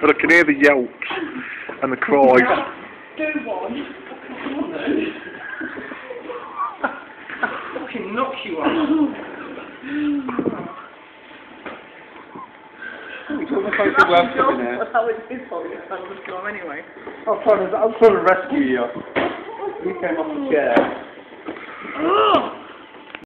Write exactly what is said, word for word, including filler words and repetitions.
but I can hear the yelps and the cries. Do one. Fucking knock you on. It's almost like a web coming here. That's how it's his fault. It's how it's gone anyway. I'm trying to, I'm trying to rescue you. You came off the chair.